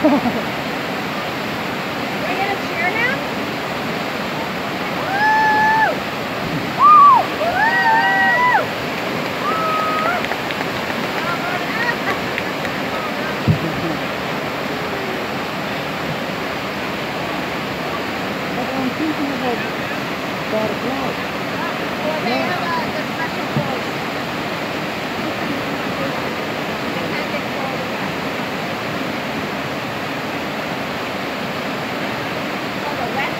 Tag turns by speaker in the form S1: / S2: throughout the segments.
S1: get a cheer now?
S2: I'm thinking about Star Claus.
S1: Well, they have the special clothes. They can't get cold enough. Oh, the wet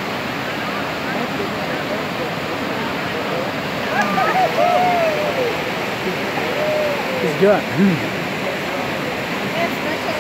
S1: suit.
S2: It's good.
S1: They have special,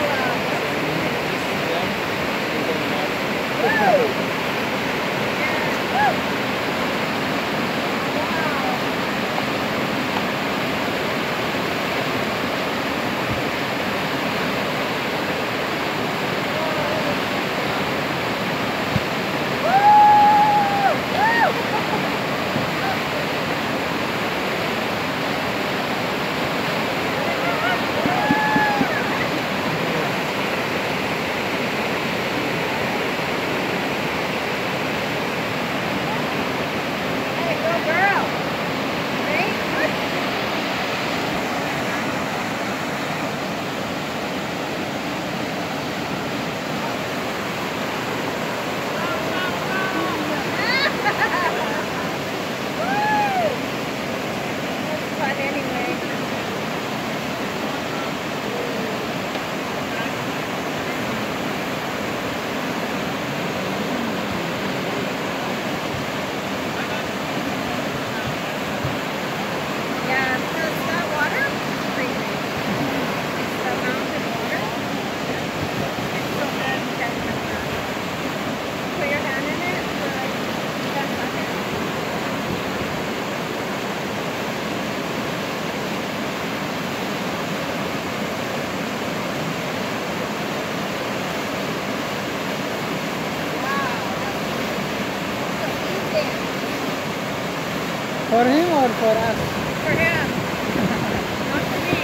S2: For him or for us?
S1: For him. Not for me.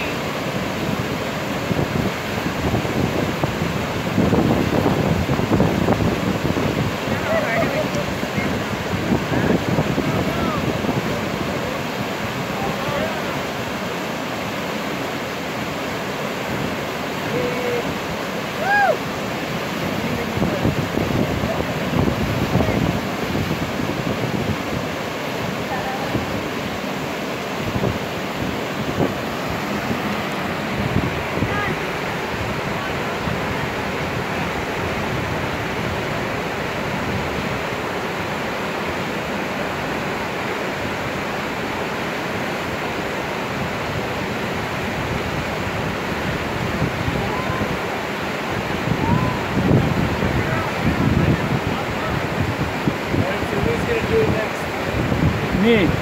S2: Me.
S1: Marie,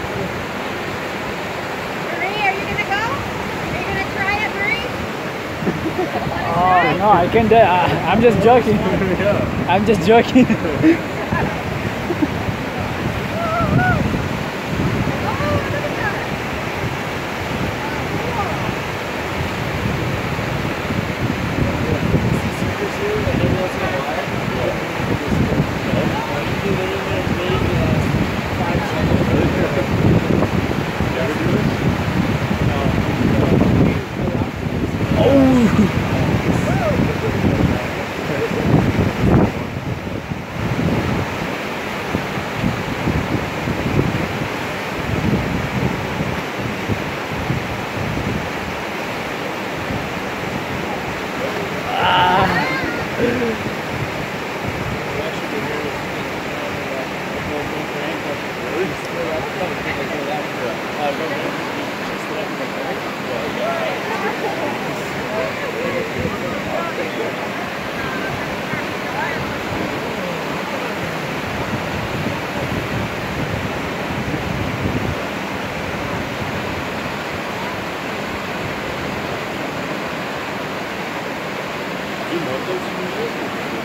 S1: are you gonna go? Are you gonna try it, Marie?
S2: Oh no, I can't do it. I'm just joking. I'm just joking.
S3: You know those music?